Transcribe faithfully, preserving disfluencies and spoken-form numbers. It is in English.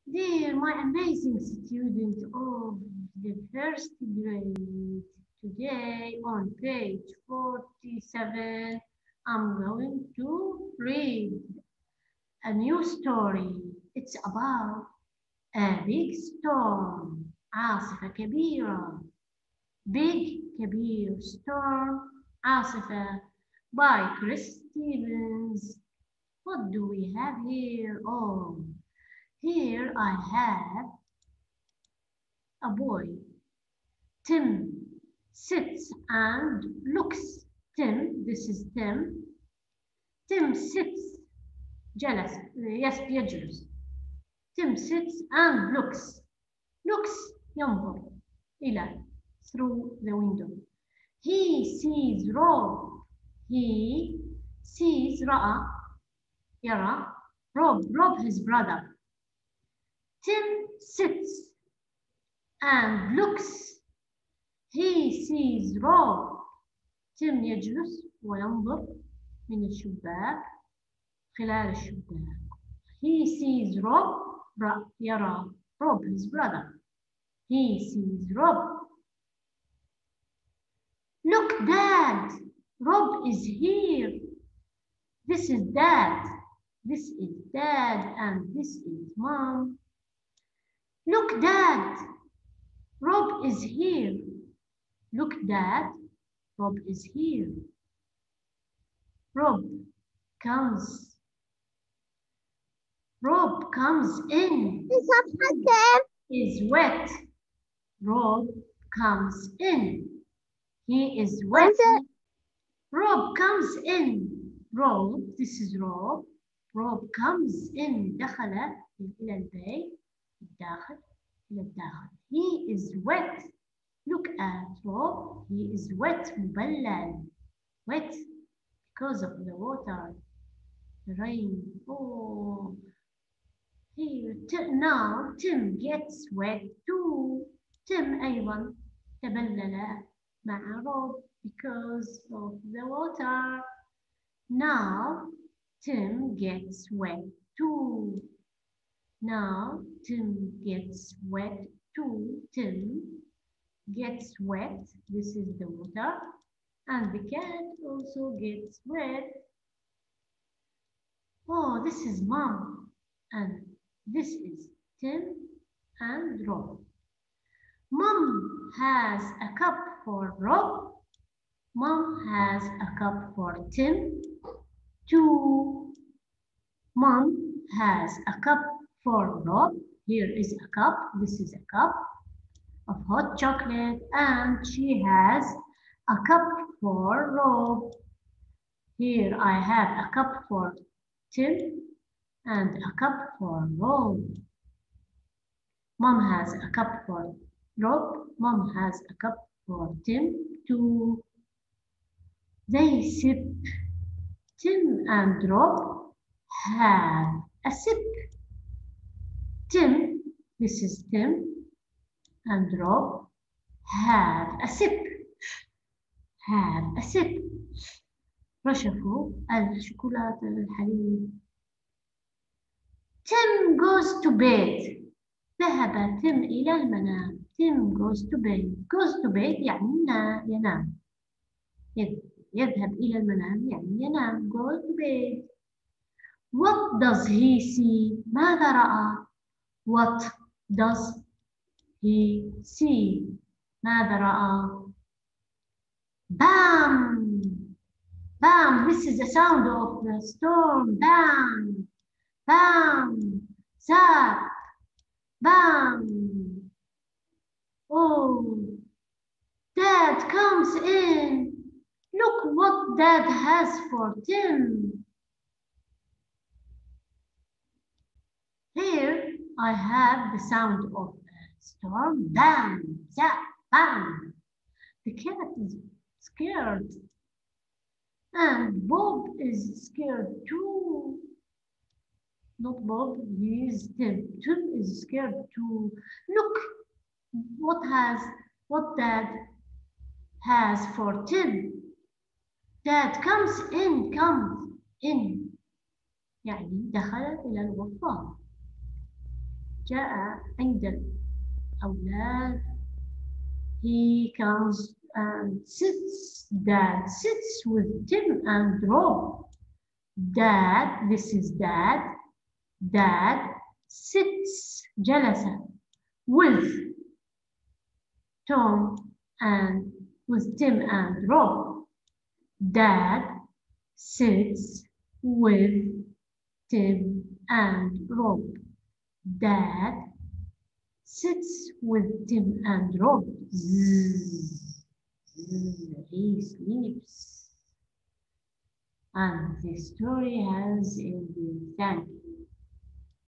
Dear, my amazing student of the first grade, today on page forty-seven, I'm going to read a new story. It's about a big storm. عاصفة كبيرة. Big كبير storm. عاصفة by Chris Stevens. What do we have here? Oh, here I have a boy. Tim sits and looks. Tim, this is Tim. Tim sits, جلس, yes, يجلس. Tim sits and looks. Looks, ينظر إلى, through the window. He sees Rob. He sees رأى, يرى, Rob, Rob his brother. Tim sits and looks. He sees Rob. Tim يجلس وينظر من الشباك خلال الشباك. He sees Rob. يرى Rob his brother. He sees Rob. Look, Dad. Rob is here. This is Dad. This is Dad and this is Mom. Look, Dad. Rob is here. Look, Dad. Rob is here. Rob comes. Rob comes in. Is wet. Rob comes in. He is wet. Rob comes in. Rob, this is Rob. Rob comes in. دخل إلى البيت. الداخل إلى الداخل. He is wet. Look at Rob. He is wet. مبلل. Wet because of the water. The rain. Oh. Here, now Tim gets wet too. Tim أيضا تبلل مع Rob because of the water. Now Tim gets wet too. Now Tim gets wet too. Tim gets wet. This is the water. And the cat also gets wet. Oh, this is Mom. And this is Tim and Rob. Mom has a cup for Rob. Mom has a cup for Tim. Two. Mom has a cup for Rob. Here is a cup. This is a cup of hot chocolate. And she has a cup for Rob. Here I have a cup for Tim and a cup for Rob. Mom has a cup for Rob. Mom has a cup for Tim too. They sip. Tim and Rob have a sip. Tim, this is Tim, and Rob have a sip. Have a sip. رشفوا الشوكولاتة الحليب. Tim goes to bed. ذهب تيم إلى المنام. Tim goes to bed. Goes to bed يعني ينام. يذهب إلى المنام يعني ينام. Go to bed. What does he see? ماذا رأى? What does he see? ماذا رأى? Bam! Bam! This is the sound of the storm. Bam! Bam! Zap! Bam! Oh! Dad comes in. Look what Dad has for Tim. Here I have the sound of the storm. Bam! Zap! Bam! The cat is scared. And Bob is scared too. Not Bob, he is Tim. Tim is scared too. Look what has what Dad has for Tim. Dad comes in, comes in. يعني دخل إلى الغرفة. جاء عند الأولاد. He comes and sits. Dad sits with Tim and Rob. Dad, this is Dad. Dad sits جلس with Tom and with Tim and Rob. Dad sits with Tim and Rob. Dad sits with Tim and Rob. Zzz, zzz, he sleeps. And the story has ended. Thank you.